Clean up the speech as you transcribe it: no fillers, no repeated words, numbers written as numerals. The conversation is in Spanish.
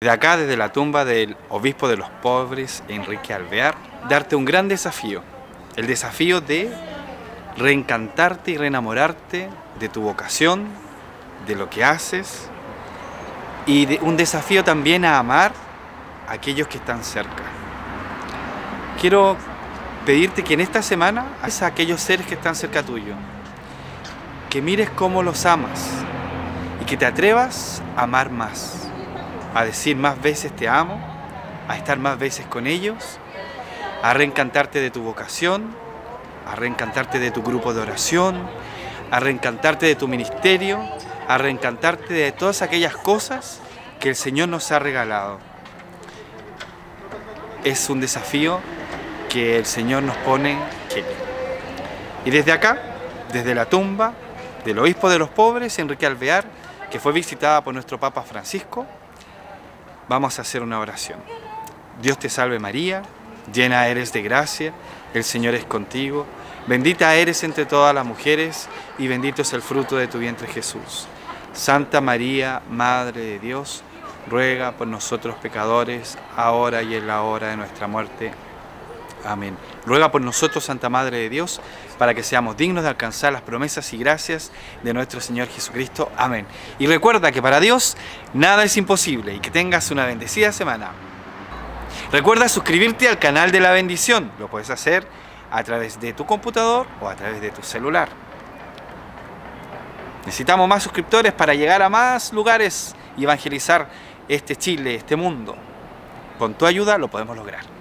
de acá, desde la tumba del obispo de los pobres, Enrique Alvear, darte un gran desafío. El desafío de reencantarte y reenamorarte de tu vocación, de lo que haces, y un desafío también a amar a aquellos que están cerca. Quiero pedirte que en esta semana ames a aquellos seres que están cerca tuyo, que mires cómo los amas y que te atrevas a amar más, a decir más veces te amo, a estar más veces con ellos, a reencantarte de tu vocación, a reencantarte de tu grupo de oración, a reencantarte de tu ministerio, a reencantarte de todas aquellas cosas que el Señor nos ha regalado. Es un desafío que el Señor nos pone. Y desde acá, desde la tumba del obispo de los pobres, Enrique Alvear, que fue visitada por nuestro Papa Francisco, vamos a hacer una oración. Dios te salve María, llena eres de gracia, el Señor es contigo, bendita eres entre todas las mujeres y bendito es el fruto de tu vientre Jesús. Santa María, Madre de Dios, ruega por nosotros pecadores, ahora y en la hora de nuestra muerte. Amén. Ruega por nosotros, Santa Madre de Dios, para que seamos dignos de alcanzar las promesas y gracias de nuestro Señor Jesucristo. Amén. Y recuerda que para Dios nada es imposible y que tengas una bendecida semana. Recuerda suscribirte al canal de la bendición. Lo puedes hacer a través de tu computador o a través de tu celular. Necesitamos más suscriptores para llegar a más lugares y evangelizar este Chile, este mundo. Con tu ayuda lo podemos lograr.